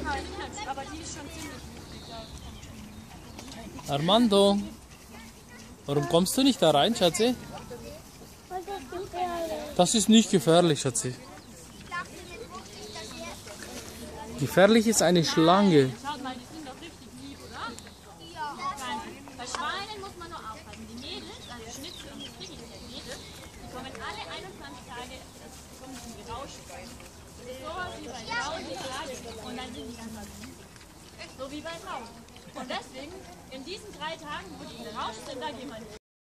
Aber die ist schon ziemlich wichtig. Armando, warum kommst du nicht da rein, Schatzi? Das ist nicht gefährlich, Schatzi. Gefährlich ist eine Schlange. Schaut mal, die sind doch richtig lieb, oder? Ja. Bei Schweinen muss man nur aufpassen. Die Mädels, also Schnitzel und Mädels, die kommen alle 21 Tage, kommen zum Gerausch. Das ist sowas wie bei Frauen, die schlagen. Und dann sind die ganz so wie bei Frauen. Und deswegen, in diesen 3 Tagen, wo die geraucht sind, da gehen wir nicht.